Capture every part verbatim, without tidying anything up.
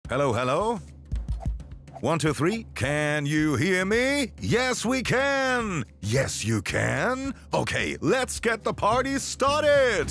Hello, hello? One, two, three. Can you hear me? Yes, we can. Yes, you can. Okay, let's get the party started.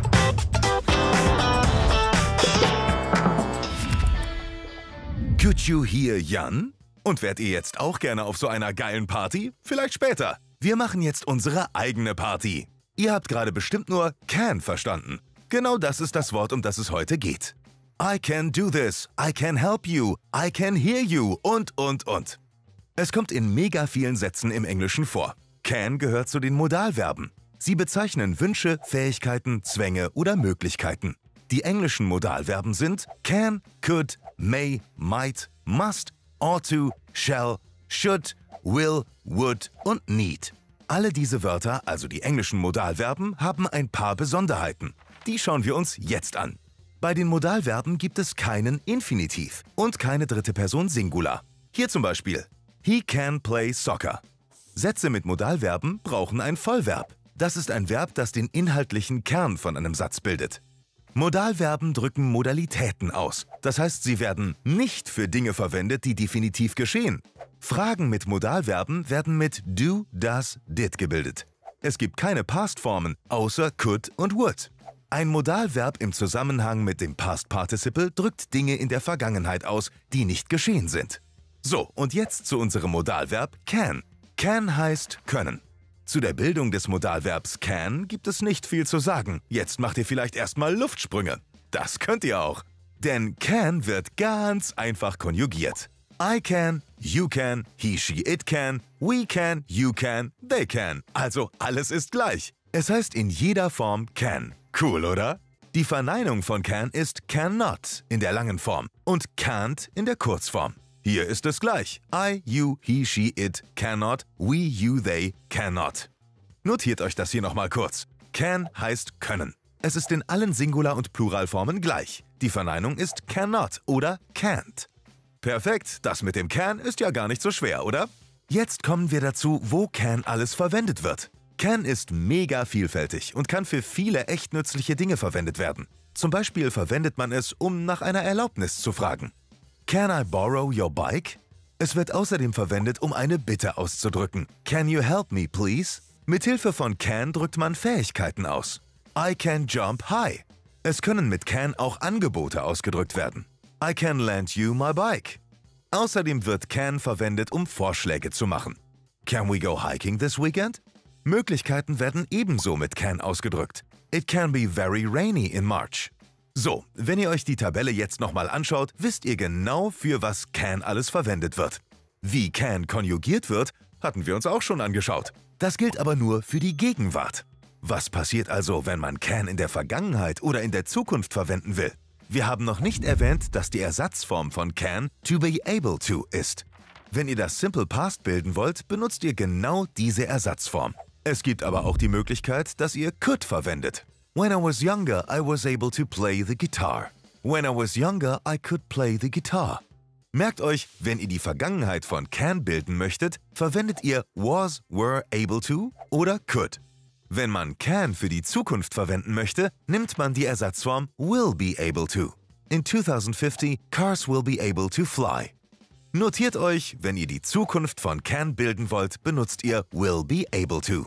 Could you hear Jan? Und wärt ihr jetzt auch gerne auf so einer geilen Party? Vielleicht später. Wir machen jetzt unsere eigene Party. Ihr habt gerade bestimmt nur can verstanden. Genau das ist das Wort, um das es heute geht. I can do this, I can help you, I can hear you und, und, und. Es kommt in mega vielen Sätzen im Englischen vor. Can gehört zu den Modalverben. Sie bezeichnen Wünsche, Fähigkeiten, Zwänge oder Möglichkeiten. Die englischen Modalverben sind can, could, may, might, must, ought to, shall, should, will, would und need. Alle diese Wörter, also die englischen Modalverben, haben ein paar Besonderheiten. Die schauen wir uns jetzt an. Bei den Modalverben gibt es keinen Infinitiv und keine dritte Person Singular. Hier zum Beispiel: He can play soccer. Sätze mit Modalverben brauchen ein Vollverb. Das ist ein Verb, das den inhaltlichen Kern von einem Satz bildet. Modalverben drücken Modalitäten aus. Das heißt, sie werden nicht für Dinge verwendet, die definitiv geschehen. Fragen mit Modalverben werden mit do, does, did gebildet. Es gibt keine Pastformen außer could und would. Ein Modalverb im Zusammenhang mit dem Past Participle drückt Dinge in der Vergangenheit aus, die nicht geschehen sind. So, und jetzt zu unserem Modalverb can. Can heißt können. Zu der Bildung des Modalverbs can gibt es nicht viel zu sagen. Jetzt macht ihr vielleicht erstmal Luftsprünge. Das könnt ihr auch. Denn can wird ganz einfach konjugiert. I can, you can, he, she, it can, we can, you can, they can. Also alles ist gleich. Es heißt in jeder Form can. Cool, oder? Die Verneinung von can ist cannot in der langen Form und can't in der Kurzform. Hier ist es gleich. I, you, he, she, it, cannot, we, you, they, cannot. Notiert euch das hier nochmal kurz. Can heißt können. Es ist in allen Singular- und Pluralformen gleich. Die Verneinung ist cannot oder can't. Perfekt, das mit dem can ist ja gar nicht so schwer, oder? Jetzt kommen wir dazu, wo can alles verwendet wird. Can ist mega vielfältig und kann für viele echt nützliche Dinge verwendet werden. Zum Beispiel verwendet man es, um nach einer Erlaubnis zu fragen. Can I borrow your bike? Es wird außerdem verwendet, um eine Bitte auszudrücken. Can you help me, please? Mithilfe von can drückt man Fähigkeiten aus. I can jump high. Es können mit can auch Angebote ausgedrückt werden. I can lend you my bike. Außerdem wird can verwendet, um Vorschläge zu machen. Can we go hiking this weekend? Möglichkeiten werden ebenso mit can ausgedrückt. It can be very rainy in March. So, wenn ihr euch die Tabelle jetzt nochmal anschaut, wisst ihr genau, für was can alles verwendet wird. Wie can konjugiert wird, hatten wir uns auch schon angeschaut. Das gilt aber nur für die Gegenwart. Was passiert also, wenn man can in der Vergangenheit oder in der Zukunft verwenden will? Wir haben noch nicht erwähnt, dass die Ersatzform von can to be able to ist. Wenn ihr das Simple Past bilden wollt, benutzt ihr genau diese Ersatzform. Es gibt aber auch die Möglichkeit, dass ihr could verwendet. When I was younger, I was able to play the guitar. When I was younger, I could play the guitar. Merkt euch, wenn ihr die Vergangenheit von can bilden möchtet, verwendet ihr was, were, able to oder could. Wenn man can für die Zukunft verwenden möchte, nimmt man die Ersatzform will be able to. In twenty fifty, cars will be able to fly. Notiert euch, wenn ihr die Zukunft von can bilden wollt, benutzt ihr will be able to.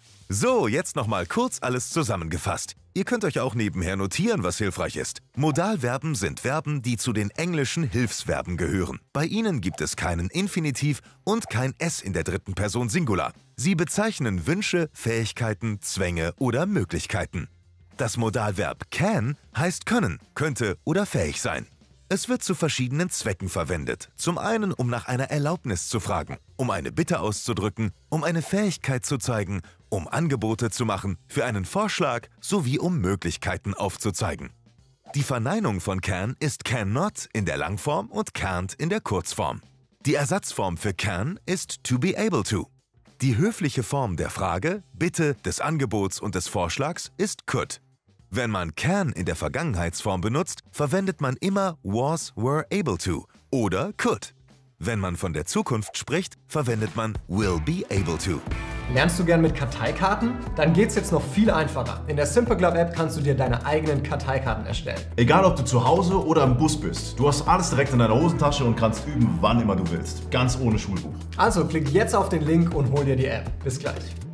So, jetzt nochmal kurz alles zusammengefasst. Ihr könnt euch auch nebenher notieren, was hilfreich ist. Modalverben sind Verben, die zu den englischen Hilfsverben gehören. Bei ihnen gibt es keinen Infinitiv und kein S in der dritten Person Singular. Sie bezeichnen Wünsche, Fähigkeiten, Zwänge oder Möglichkeiten. Das Modalverb can heißt können, könnte oder fähig sein. Es wird zu verschiedenen Zwecken verwendet. Zum einen, um nach einer Erlaubnis zu fragen, um eine Bitte auszudrücken, um eine Fähigkeit zu zeigen, um Angebote zu machen, für einen Vorschlag sowie um Möglichkeiten aufzuzeigen. Die Verneinung von can ist cannot in der Langform und can't in der Kurzform. Die Ersatzform für can ist to be able to. Die höfliche Form der Frage, Bitte, des Angebots und des Vorschlags ist could. Wenn man can in der Vergangenheitsform benutzt, verwendet man immer was, were able to oder could. Wenn man von der Zukunft spricht, verwendet man will be able to. Lernst du gern mit Karteikarten? Dann geht's jetzt noch viel einfacher. In der Simple Club App kannst du dir deine eigenen Karteikarten erstellen. Egal ob du zu Hause oder im Bus bist, du hast alles direkt in deiner Hosentasche und kannst üben, wann immer du willst. Ganz ohne Schulbuch. Also klick jetzt auf den Link und hol dir die App. Bis gleich.